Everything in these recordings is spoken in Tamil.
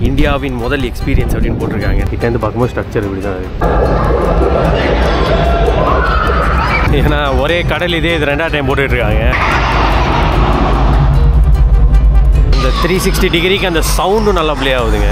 இந்தியாவின் முதல் எக்ஸ்பீரியன்ஸ் அப்படின்னு போட்டிருக்காங்க. கிட்ட இருந்து பார்க்கும்போது ஸ்ட்ரக்சர் இப்படி தான் இருக்குது. ஏன்னா ஒரே கடல் இதே இது 2ஆவது டைம் போட்டுட்ருக்காங்க. இந்த 360 டிகிரிக்கு அந்த சவுண்டும் நல்லா ப்ளே ஆகுதுங்க.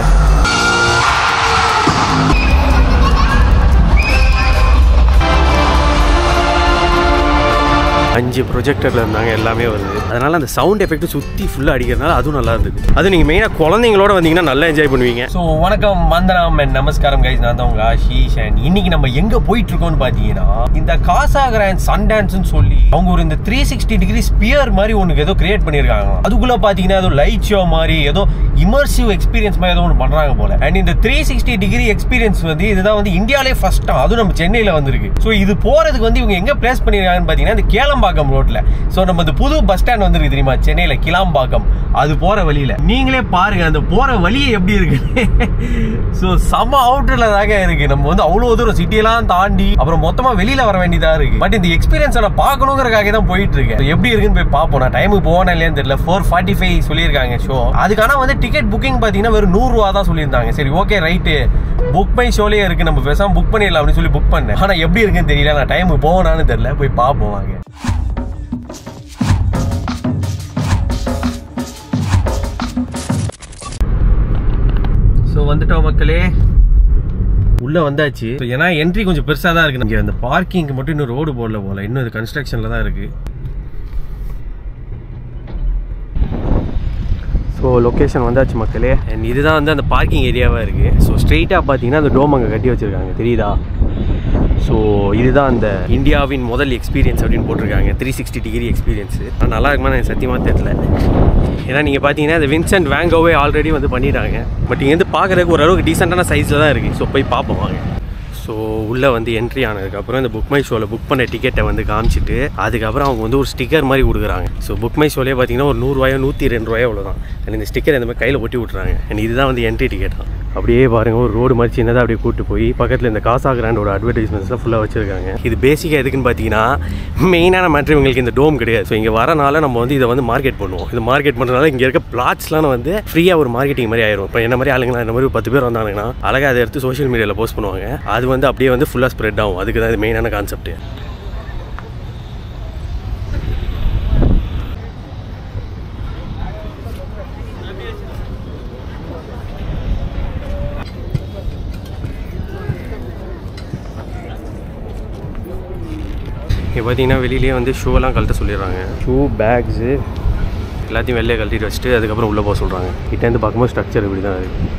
அஞ்சு ப்ரொஜெக்டரில் இருந்தாங்க, எல்லாமே வருது. அதனால் அந்த சவுண்ட் எஃபெக்ட் சுற்றி ஃபுல்லாக அடிக்கிறதுனால அதுவும் நல்லா இருந்தது. அது நீங்கள் மெயினாக குழந்தைங்களோட வந்தீங்கன்னா நல்லா என்ஜாய் பண்ணுவீங்க. ஸோ வணக்கம், வந்தனம் அண்ட் நமஸ்காரம் கைஸ். நான் தான் உங்கள் ஆஷிஷ். அண்ட் இன்னைக்கு நம்ம எங்கே போயிட்டு இருக்கோம்னு பார்த்தீங்கன்னா, இந்த காசா கிராண்ட் சன்டான்ஸ்னு சொல்லி அவங்க ஒரு இந்த 360 டிகிரி ஸ்பியர் மாதிரி ஒன்று ஏதோ கிரியேட் பண்ணியிருக்காங்க. அதுக்குள்ளே பார்த்தீங்கன்னா ஏதோ லைட் ஷோ மாதிரி ஏதோ இமர்சிவ் எக்ஸ்பீரியன்ஸ் மாதிரி ஏதோ ஒன்று பண்ணுறாங்க போல. அண்ட் இந்த 360 டிகிரி எக்ஸ்பீரியன்ஸ் வந்து இதுதான் வந்து இந்தியாவிலே ஃபர்ஸ்ட், அதுவும் நம்ம சென்னையில் வந்துருக்கு. ஸோ இது போகிறதுக்கு வந்து இவங்க எங்கே பிளேஸ் பண்ணியிருக்காங்கன்னு பார்த்தீங்கன்னா இந்த கேளம்பாக்கம் ரோட்ல. ஸோ நம்ம இந்த புது பஸ் ஸ்டாண்ட் வந்துருக்கு தெரியுமா சென்னையில, கிளாம்பாக்கம். அது போற வழியில நீங்களே பாருங்க அந்த போற வழியே எப்படி இருக்கு. ஸோ செம அவுட்டர்ல தாங்க இருக்கு. நம்ம வந்து அவ்வளவு தூரம் சிட்டியெல்லாம் தாண்டி அப்புறம் மொத்தமா வெளியில வர வேண்டியதா இருக்கு. பட் இந்த எக்ஸ்பீரியன்ஸ் நான் பார்க்கணுங்கிறக்காக தான் போயிட்டு இருக்கேன். எப்படி இருக்குன்னு போய் பார்ப்போம். நான் டைமுக்கு போவேன் இல்லையான்னு தெரியல. 4:45 சொல்லியிருக்காங்க ஷோ. அதுக்கான வந்து டிக்கெட் புக்கிங் பார்த்தீங்கன்னா வெறும் 100 ரூபா தான் சொல்லியிருந்தாங்க. சரி ஓகே ரைட்டு, புக் மை ஷோலேயே இருக்கு, நம்ம பேசாம புக் பண்ணிடலாம் அப்படின்னு சொல்லி புக் பண்ணேன். ஆனா எப்படி இருக்குன்னு தெரியல. நான் டைமுக்கு போவேனான்னு தெரியல. போய் பார்ப்போம் வாங்க. ஸோ வந்துட்டோம் மக்களே, உள்ள வந்தாச்சு. ஏன்னா என்ட்ரி கொஞ்சம் பெருசாக தான் இருக்கு. இங்கே அந்த பார்க்கிங்க்கு மட்டும் இன்னும் ரோடு போடல போல, இன்னும் இது கன்ஸ்ட்ரக்ஷனில் தான் இருக்கு. ஸோ லொக்கேஷன் வந்தாச்சு மக்களே. அண்ட் இதுதான் வந்து அந்த பார்க்கிங் ஏரியாவாக இருக்குது. ஸோ ஸ்ட்ரெயிட்டாக பார்த்தீங்கன்னா அந்த டோம் அங்கே கட்டி வச்சுருக்காங்க, தெரியுதா? ஸோ இதுதான் அந்த இந்தியாவின் முதல் எக்ஸ்பீரியன்ஸ் அப்படின்னு போட்டிருக்காங்க, 360 டிகிரி எக்ஸ்பீரியன்ஸ். ஆனால் நல்லா இருக்குமா எனக்கு சத்தியமாக தெரியல. ஏன்னா நீங்கள் பார்த்தீங்கன்னா இந்த வின்சென்ட் வேன் கோவே ஆல்ரெடி வந்து பண்ணிட்டாங்க. பட் இங்கேருந்து பார்க்குறதுக்கு ஓரளவுக்கு டீசெண்டான சைஸில் தான் இருக்குது. ஸோ போய் பார்ப்போம் வாங்க. ஸோ உள்ளே வந்து என்ட்ரி ஆனதுக்கப்புறம் இந்த புக் மை ஷோவில் புக் பண்ண டிக்கெட்டை வந்து காமிச்சிட்டு அதுக்கப்புறம் அவங்க வந்து ஒரு ஸ்டிக்கர் மாதிரி கொடுக்குறாங்க. ஸோ புக் மை ஷோலேயே பார்த்தீங்கன்னா ஒரு 100 ரூபாயோ 102 ரூபாயோ அவ்வளோதான். அண்ட் இந்த ஸ்டிக்கர் இந்த மாதிரி கையில் ஒட்டி விட்றாங்க. அண்ட் இதுதான் வந்து என்ட்ரி டிக்கெட் தான். அப்படியே பாருங்கள், ஒரு ரோடு மாதிரி சின்னதாக அப்படியே கூட்டு போய் பக்கத்தில் இந்த காசா கிராண்டோட அட்வர்டைஸ்மெண்ட்ஸ்லாம் ஃபுல்லாக வச்சுருக்காங்க. இது பேசிக்காக எதுக்குன்னு பார்த்தீங்கன்னா, மெயினான மேட்ரு இவங்களுக்கு இந்த டோம் கிடையாது. ஸோ இங்கே வரனால நம்ம வந்து இதை வந்து மார்க்கெட் பண்ணுவோம். இது மார்க்கெட் பண்ணுறதுனால இங்கே இருக்க பிளாட்ஸ்லாம் வந்து ஃப்ரீயாக ஒரு மார்க்கெட்டிங் மாதிரி ஆயிரும். இப்போ என்ன மாதிரி ஆளுங்களா இந்த மாதிரி 10 பேர் வந்தாங்கன்னா அழகாக அதை எடுத்து சோஷியல் மீடியாவில் போஸ்ட் பண்ணுவாங்க. அது வந்து அப்படியே வந்து ஃபுல்லாக ஸ்ப்ரெட் ஆகும். அதுக்கு தான் இது மெயினான கான்செப்ட். இங்கே பார்த்தீங்கன்னா வெளியிலேயே வந்து ஷூவெல்லாம் கழட்ட சொல்லிடுறாங்க. ஷூ, பேக்ஸு எல்லாத்தையும் வெளியே கழட்டிட்டு வச்சுட்டு அதுக்கப்புறம் உள்ளே போக சொல்கிறாங்க. கிட்டேருந்து பார்க்கும்போது ஸ்ட்ரக்சர் இப்படி தான் இருக்குது.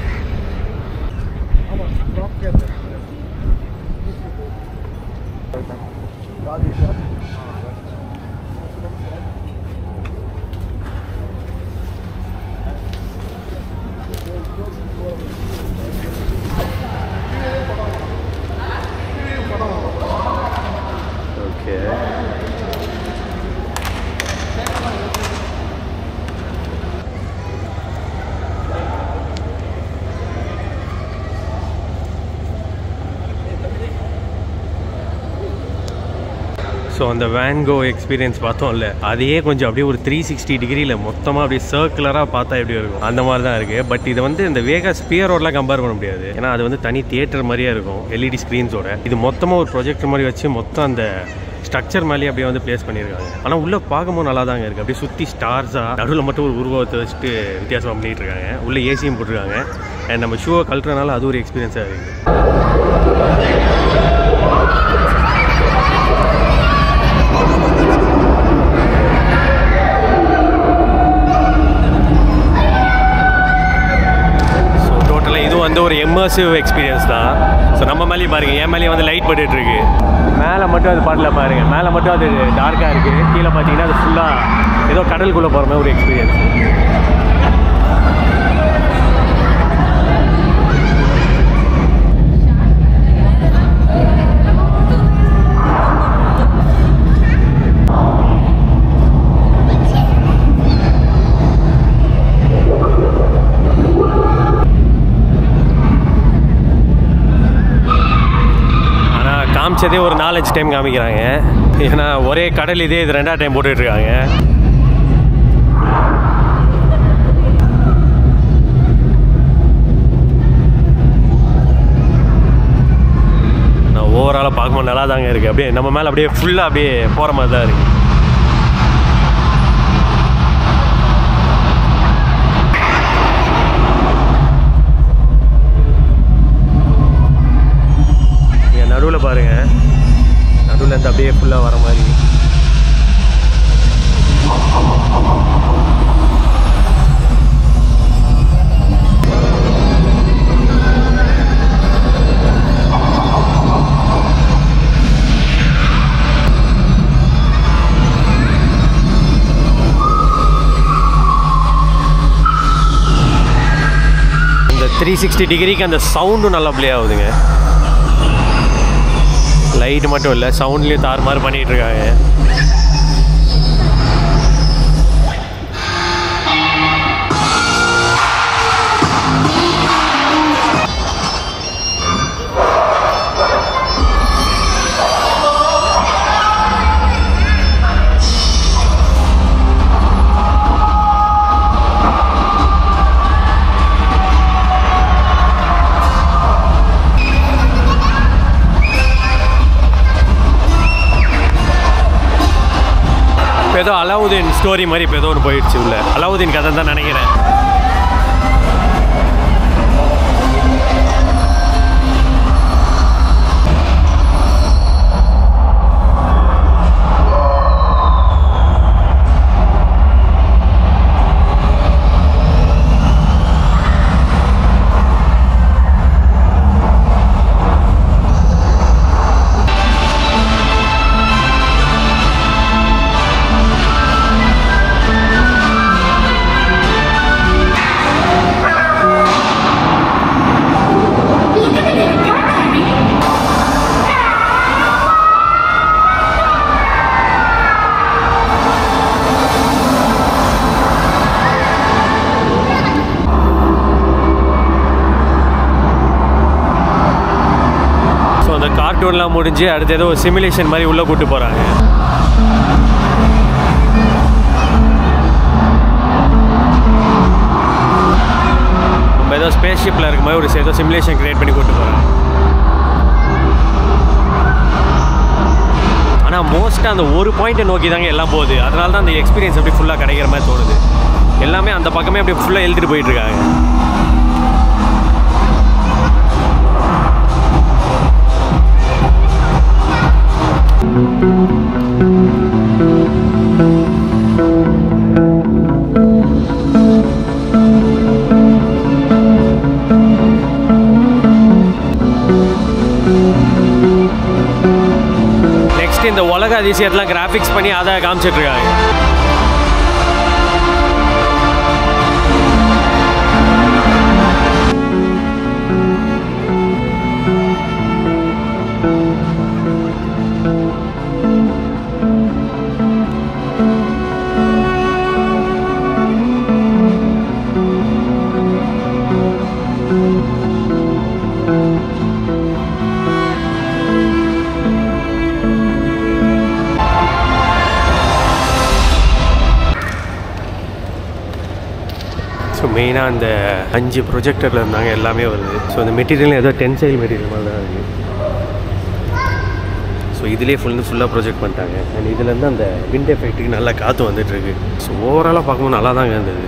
ஸோ அந்த வேன்கோ எக்ஸ்பீரியன்ஸ் பார்த்தோம்ல, அதையே கொஞ்சம் அப்படியே ஒரு 360 டிகிரியில் மொத்தமாக அப்படியே சர்க்குலராக பார்த்தா எப்படி இருக்கும் அந்த மாதிரி தான் இருக்குது. பட் இது வந்து இந்த வேகா ஸ்பியர் ரோட்லாம் கம்பேர் பண்ண முடியாது. ஏன்னா அது வந்து தனி தியேட்டர் மாதிரியே இருக்கும், LED ஸ்க்ரீன்ஸோட. இது மொத்தமாக ஒரு ப்ரொஜெக்டர் மாதிரி வச்சு மொத்தம் அந்த ஸ்ட்ரக்சர் மேலேயே அப்படியே வந்து பிளேஸ் பண்ணியிருக்காங்க. ஆனால் உள்ளே பார்க்கும்போது நல்லா தாங்க இருக்குது. அப்படியே சுற்றி ஸ்டார்ஸாக நடுவில் மட்டும் ஒரு உருவத்தை வச்சுட்டு வித்தியாசமாக பண்ணிகிட்டு இருக்காங்க. உள்ளே ஏசியும் போட்டிருக்காங்க. அண்ட் நம்ம ஷூவை கழட்டுறதுனால அது ஒரு எக்ஸ்பீரியன்ஸாக இருக்குது. வந்து ஒரு இம்மர்சிவ் எக்ஸ்பீரியன்ஸ் தான். ஸோ நம்ம மேலேயும் பாருங்கள், என் மேலேயும் வந்து லைட் பட்டுருக்கு. மேலே மட்டும் அது பாட்டில் பாருங்கள், மேலே மட்டும் அது டார்க்காக இருக்குது. கீழே பார்த்தீங்கன்னா அது ஃபுல்லாக ஏதோ கடலுக்குள்ளே போகிற மாதிரி ஒரு எக்ஸ்பீரியன்ஸ். காமிச்சதே ஒரு 4-5 டைம் காமிக்கிறாங்க. ஏன்னா ஒரே கடல் இதே இது 2ஆவது டைம் போட்டுட்ருக்காங்க. ஓவராலாக பார்க்கும்போது நல்லா தாங்க இருக்குது. அப்படியே நம்ம மேலே அப்படியே ஃபுல்லாக அப்படியே போகிற மாதிரி தான் இருக்குது. நடுவில் பாருங்கள், நடுவில் இருந்து அப்படியே ஃபுல்லாக வர மாதிரி. இந்த 360 டிகிரிக்கு அந்த சவுண்டும் நல்லா ப்ளே ஆகுதுங்க. லைட் மட்டும் இல்லை, சவுண்ட்லேயும் தாறுமாறு பண்ணிகிட்டு இருக்காங்க. ஏதோ அலாவுதீன் ஸ்டோரி மாதிரி இப்போ ஏதோ ஒன்று போயிடுச்சு உள்ள. அலாவுதீன் கதை தான் நினைக்கிறேன். கார்ட்டூன்லாம் முடிஞ்சு அடுத்து ஏதோ சிமுலேஷன் மாதிரி உள்ளே கூட்டு போகிறாங்க. நம்ம ஏதோ ஸ்பேஸ் ஷிப்பில் இருக்க மாதிரி ஒரு ஏதோ சிமுலேஷன் கிரியேட் பண்ணி கூட்டு போகிறாங்க. ஆனால் மோஸ்ட்டாக அந்த ஒரு பாயிண்ட்டை நோக்கி தாங்க எல்லாம் போகுது. அதனால தான் அந்த எக்ஸ்பீரியன்ஸ் அப்படி ஃபுல்லாக கிடைக்கிற மாதிரி தோணுது. எல்லாமே அந்த பக்கமே அப்படியே ஃபுல்லாக எழுதிட்டு போயிட்டுருக்காங்க. நெக்ஸ்ட் இந்த உலக அதிசயத்தெல்லாம் கிராஃபிக்ஸ் பண்ணி அதை காமிச்சிட்ருக்காங்க. ஸோ மெயினாக அந்த 5 ப்ரொஜெக்டரில் இருந்தாங்க எல்லாமே வருது. ஸோ அந்த மெட்டீரியல் ஏதோ டென்சைல் மெட்டீரியல் மாதிரி தான் இருக்குது. ஸோ இதிலே ஃபுல்லாக ப்ரொஜெக்ட் பண்ணிட்டாங்க. அண்ட் இதுலேருந்து அந்த விண்ட் எஃபெக்ட்டுக்கு நல்லா காற்று வந்துட்டுருக்கு. ஸோ ஓவராலாக பார்க்கும்போது நல்லா தாங்க இருந்தது.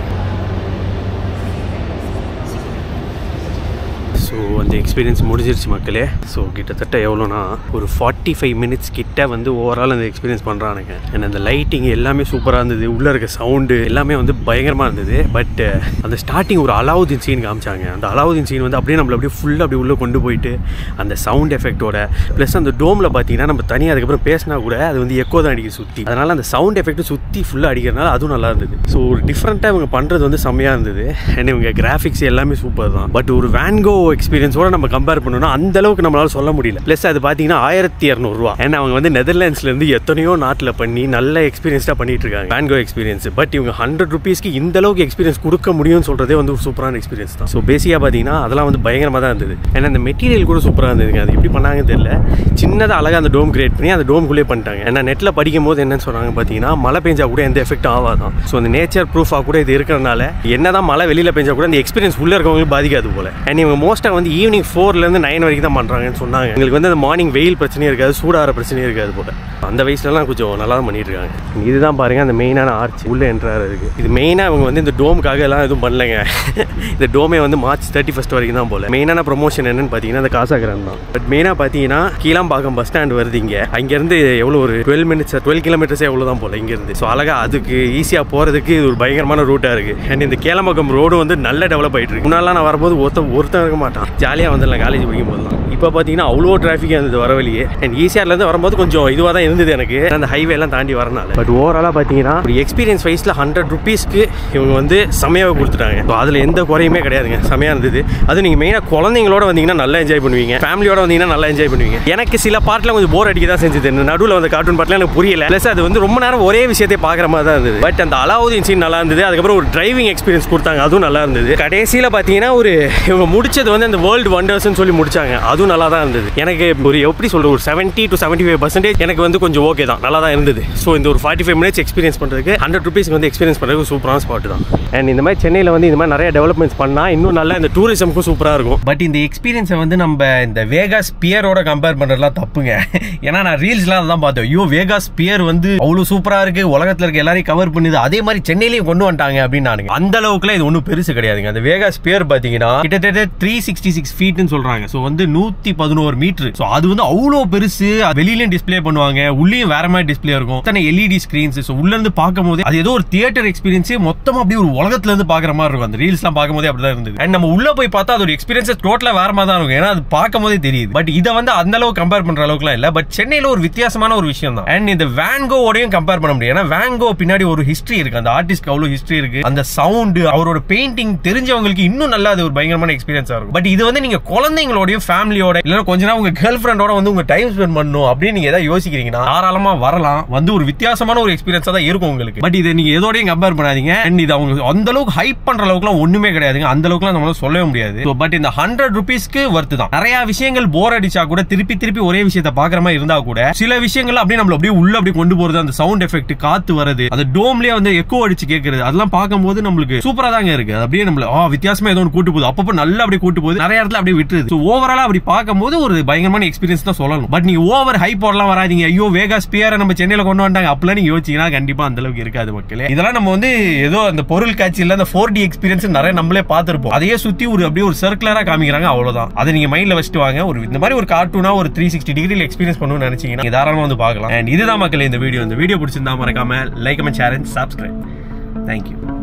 ஸோ அந்த எக்ஸ்பீரியன்ஸ் முடிஞ்சிருச்சு மக்களே. ஸோ கிட்டத்தட்ட எவ்வளோனா ஒரு 45 மினிட்ஸ் கிட்ட வந்து ஓவரால் அந்த எக்ஸ்பீரியன்ஸ் பண்ணுறானுங்க. அண்ட் அந்த லைட்டிங் எல்லாமே சூப்பராக இருந்தது. உள்ளே இருக்க சவுண்டு எல்லாமே வந்து பயங்கரமாக இருந்தது. பட் அந்த ஸ்டார்டிங் ஒரு அலாவுதீன் சீன் காமிச்சாங்க. அந்த அலாவுதீன் சீன் வந்து அப்படியே நம்மளை அப்படியே ஃபுல்லாக அப்படியே உள்ளே கொண்டு போயிட்டு அந்த சவுண்ட் எஃபெக்டோட ப்ளஸ் அந்த டோமில் பார்த்தீங்கன்னா நம்ம தனியாக அதுக்கப்புறம் பேசினா கூட அது வந்து எக்கோ தான் அடிக்க சுற்றி. அதனால் அந்த சவுண்ட் எஃபெக்ட் சுற்றி ஃபுல்லாக அடிக்கிறதுனால அதுவும் நல்லா இருந்தது. ஸோ ஒரு டிஃப்ரெண்ட்டாக இவங்க பண்ணுறது வந்து செம்மையாக இருந்தது. அண்ட் இவங்க கிராஃபிக்ஸ் எல்லாமே சூப்பர் தான். பட் ஒரு வேன்கோ எக்ஸ்பீரியன்ஸோட நம்ம கம்பேர் பண்ணோம்னா அந்த அளவுக்கு நம்மளால சொல்ல முடியல. ப்ளஸ் அது பார்த்தீங்கன்னா 1200 ரூபா. ஏன்னா அவங்க வந்து நெதர்லாண்ட்ஸ்லேருந்து எத்தனையோ நாட்டில் பண்ணி நல்ல எக்ஸ்பீரியன்ஸாக பண்ணிட்டு இருக்காங்க வேன்கோ எக்ஸ்பீரியன்ஸ். பட் இவங்க 100 ரூபீஸ்க்கு இந்த அளவுக்கு எக்ஸ்பீரியன்ஸ் கொடுக்க முடியும்னு சொல்கிறதே வந்து ஒரு சூப்பரான எக்ஸ்பீரியன்ஸ் தான். ஸோ பேசிக்காக பார்த்தீங்கன்னா அதெல்லாம் வந்து பயங்கரமாக தான் இருந்தது. ஏன்னா அந்த மெட்டீரியல் கூட சூப்பராக இருந்ததுங்க. அது எப்படி பண்ணாங்கன்னு தெரியல. சின்னதாக அழகாக அந்த டோம் கிரியேட் பண்ணி அந்த டோம்குள்ளே பண்ணிட்டாங்க. ஏன்னா நெட்டில் படிக்கும் போது என்னன்னு சொன்னாங்க பார்த்தீங்கன்னா மழை பெஞ்சா கூட எந்த எஃபெக்ட் ஆகாதான். ஸோ அந்த நேச்சர் ப்ரூஃபாக கூட இது இருக்கிறனால என்னதான் மழை வெளியில் பெஞ்சா கூட அந்த எக்ஸ்பீரியன்ஸ் உள்ளே இருக்கவங்களுக்கு பாதிக்காது போல. அண்ட் இவங்க மோஸ்ட்டாக கரெக்டாக வந்து ஈவினிங் 4லேருந்து 9 வரைக்கும் தான் பண்ணுறாங்கன்னு சொன்னாங்க. எங்களுக்கு வந்து அந்த மார்னிங் வெயில் பிரச்சனையும் இருக்காது, சூடாகிற பிரச்சனையும் இருக்காது போல. அந்த வயசுலலாம் கொஞ்சம் நல்லா தான் பண்ணிட்டு இருக்காங்க. இதுதான் பாருங்கள் அந்த மெயினான ஆர்ச் உள்ளே என்ட்ராரு இருக்குது. இது மெயினாக இவங்க வந்து இந்த டோமுக்காக எல்லாம் எதுவும் பண்ணலைங்க. இந்த டோமே வந்து March 31 வரைக்கும் தான் போல. மெயினான ப்ரொமோஷன் என்னன்னு பார்த்தீங்கன்னா இந்த காசா கிராண்ட் தான். பட் மெயினாக பார்த்தீங்கன்னா கீழாம்பாக்கம் பஸ் ஸ்டாண்ட் வருது இங்கே. அங்கேருந்து எவ்வளோ ஒரு 12 கிலோமீட்டர்ஸே எவ்வளோ தான் போல இங்கேருந்து. ஸோ அழகாக அதுக்கு ஈஸியாக போகிறதுக்கு இது ஒரு பயங்கரமான ரூட்டாக இருக்குது. அண்ட் இந்த கீழாம்பாக்கம் ரோடு வந்து நல்ல டெவலப் ஆகிட்டு இருக்கு. முன்னாலாம் நான் வரும்போது ஒருத்தன் இருக்க மாட்டான், ஜாலியாக வந்துடலாம் காலேஜ் படிக்கும் போதெல்லாம். இப்போ பார்த்தீங்கன்னா அவ்வளோ டிராஃபிக்காக இருந்தது வர வழியே. அண்ட் ஈஸியார்லேருந்து வரும்போது கொஞ்சம் இதுவாக தான் இருந்தது எனக்கு, அந்த ஹைவே எல்லாம் தாண்டி வரனால. பட் ஓவராலாக பார்த்தீங்கன்னா ஒரு எக்ஸ்பீரியன்ஸ் வைஸில் 100 ருபீஸ்க்கு இவங்க வந்து செமையாக கொடுத்துட்டாங்க. ஸோ அதில் எந்த குறையுமே கிடையாதுங்க, செமையாக இருந்தது. அது நீங்கள் மெயினாக குழந்தைங்களோட வந்தீங்கன்னா நல்லா என்ஜாய் பண்ணுவீங்க, ஃபேமிலியோட வந்தீங்கன்னா நல்லா என்ஜாய் பண்ணுவீங்க. எனக்கு சில பாட்டில் கொஞ்சம் போர் அடிக்க தான் செஞ்சது. நடுவில் வந்து கார்ட்டூன் பாட்டில் எனக்கு புரியல. ப்ளஸ் அது வந்து ரொம்ப நேரம் ஒரே விஷயத்தை பார்க்குற மாதிரி தான் இருந்தது. பட் அந்த அலாவுதீன் சீன் நல்லா இருந்தது. அதுக்கப்புறம் ஒரு டிரைவிங் எக்ஸ்பீரியன்ஸ் கொடுத்தாங்க, அதுவும் நல்லா இருந்தது. கடைசியில் பார்த்தீங்கன்னா ஒரு இவங்க முடிச்சது வந்து அந்த வேர்ல்டு வண்டர்ஸ்னு சொல்லி முடிச்சாங்க, அதுவும் நல்லா தான் இருந்தது. எனக்கு ஒரு எப்படி சொல்கிறது ஒரு 70 to 75% எனக்கு வந்து கொஞ்சம் ஓகே தான், நல்லா தான் இருந்தது. ஸோ இந்த ஒரு 45 மினிட்ஸ் எக்ஸ்பீரியன்ஸ் பண்ணுறதுக்கு 100 ருபீஸ்க்கு வந்து எக்ஸ்பீரியன்ஸ் பண்ணுறதுக்கு சூப்பரான ஸ்பாட் தான். அண்ட் இந்த மாதிரி சென்னையில் வந்து இந்த மாதிரி நிறைய டெவலப்மெண்ட்ஸ் பண்ணால் இன்னும் நல்லா இந்த டூரிசமுக்கும் சூப்பராக இருக்கும். பட் இந்த எக்ஸ்பீரியன்ஸை வந்து நம்ம இந்த வேகாஸ் பியரோட கம்பேர் பண்ணுறதுலாம் தப்புங்க. ஏன்னா நான் ரீல்ஸ்லாம் தான் பார்த்தேன், ஐயோ வேகாஸ் பியர் வந்து அவ்வளோ சூப்பராக இருக்குது, உலகத்தில் இருக்க எல்லாரையும் கவர் பண்ணுது, அதே மாதிரி சென்னையிலையும் கொண்டு வந்துட்டாங்க அப்படின்னு நானுங்க. அந்த அளவுக்குலாம் இது ஒன்றும் பெருசு கிடையாதுங்க. அந்த வேகாஸ் பியர் பார்த்தீங்கன்னா கிட்டத்தட்ட 366 ஃபீட்னு சொல்கிறாங்க. ஸோ வந்து 111 மீட்டர். ஸோ அது வந்து அவ்வளோ பெருசு. வெளியிலையும் டிஸ்பிளே பண்ணுவாங்க, உள்ளேயும் வேற மாதிரி டிஸ்பிளே இருக்கும், LED ஸ்கிரீன்ஸ். ஸோ உள்ள இருந்து பார்க்கும் போது அது ஏதோ ஒரு தியேட்டர் எக்ஸ்பீரியன்ஸ், மொத்தமா அப்படியே ஒரு உலகத்துல இருந்து பாக்குற மாதிரி இருக்கும். அந்த ரீல்ஸ்லாம் பார்க்கும் போதே அப்படிதான் இருந்தது. அண்ட் நம்ம உள்ள போய் பார்த்தா அது ஒரு எக்ஸ்பீரியன்ஸ் டோட்டலா வேற மாதிரி தான் இருக்கும், ஏன்னா அது பார்க்கும் போதே தெரியுது. பட் இதை வந்து அந்த அளவுக்கு கம்பேர் பண்ற அளவுக்குலாம் இல்ல. பட் சென்னையில ஒரு வித்தியாசமான ஒரு விஷயம் தான். அண்ட் இந்த வேன்கோவோடையும் கம்பேர் பண்ண முடியும், ஏன்னா வேன்கோ பின்னாடி ஒரு ஹிஸ்டரி இருக்கு, அந்த ஆர்டிஸ்ட்க்கு அவ்வளவு ஹிஸ்டரி இருக்கு. அந்த சவுண்ட், அவரோட பெயிண்டிங் தெரிஞ்சவங்களுக்கு இன்னும் நல்லா அது ஒரு பயங்கரமான எக்ஸ்பீரியன்ஸா இருக்கும். பட் இது வந்து நீங்க குழந்தைங்களோடையும் ஃபேமிலியோட இல்ல கொஞ்ச நேரம் உங்க கேர்ள் ஃப்ரெண்டோட வந்து உங்க டைம் ஸ்பெண்ட் பண்ணணும் அப்படின்னு நீங்க ஏதாவது யோசிக்கிறீங்கன்னா தாராளமா வரலாம். வந்து ஒரு வித்தியாசமான ஒரு எக்ஸ்பீரியன்ஸா தான் இருக்கும் உங்களுக்கு. பட் இதை நீங்க எதோடையும் கம்பேர் பண்ணாதீங்க. அண்ட் இது அவங்க அந்த அளவுக்கு ஹைப் பண்ற அளவுக்குலாம் ஒண்ணுமே கிடையாதுங்க, அந்த அளவுக்குலாம் நம்மளால சொல்லவே முடியாது. பட் இந்த 100 ருபீஸ்க்கு வர்த்து தான். நிறைய விஷயங்கள் போர் அடிச்சா கூட திருப்பி ஒரே விஷயத்தை பாக்குற மாதிரி இருந்தா கூட சில விஷயங்கள் அப்படியே நம்மள அப்படியே உள்ள அப்படியே கொண்டு போறது, அந்த சவுண்ட் எஃபெக்ட், காத்து வருது, அந்த டோம்லயே வந்து எக்கோ அடிச்சு கேட்கறது, அதெல்லாம் பார்க்கும்போது நம்மளுக்கு சூப்பரா தாங்க இருக்கு. அப்படியே நம்மள வித்தியாசமா ஏதோ ஒன்று கூட்டு போகுது, அப்பப்போ நல்லா அப்படியே கூட்டு போகுது, நிறைய இடத்துல அப்படியே விட்டுருது. ஓவராலா அப்படி பார்க்கும்போது ஒரு பயங்கரமான எக்ஸ்பீரியன்ஸ் தான் சொல்லணும். பட் நீங்க ஓவர் ஹைப் போடலாம் வராதீங்க, ஐயோ வேகாஸ் பியரை நம்ம சென்னையில கொண்டு வந்தாங்க அப்படிலாம் நீங்க யோசிச்சீங்கன்னா கண்டிப்பா அந்த அளவுக்கு இருக்காது மக்களே. இதெல்லாம் நம்ம வந்து ஏதோ அந்த பொருள் காட்சியில அந்த 4D எக்ஸ்பீரியன்ஸ் நிறைய நம்மளே பார்த்திருப்போம், அதையே சுத்தி ஒரு அப்படியே ஒரு சர்க்குலரா காமிக்கிறாங்க, அவ்வளவுதான். அதை நீங்க மைண்ட்ல வச்சுட்டு வாங்க. ஒரு இந்த மாதிரி ஒரு கார்ட்டூனா ஒரு 360 டிகிரில எக்ஸ்பீரியன்ஸ் பண்ணணும்னு நினைச்சீங்கன்னா தாராளமா வந்து பார்க்கலாம். அண்ட் இதுதான் மக்களே இந்த வீடியோ பிடிச்சிருந்தா மறக்காம like, comment, share and subscribe. Thank you.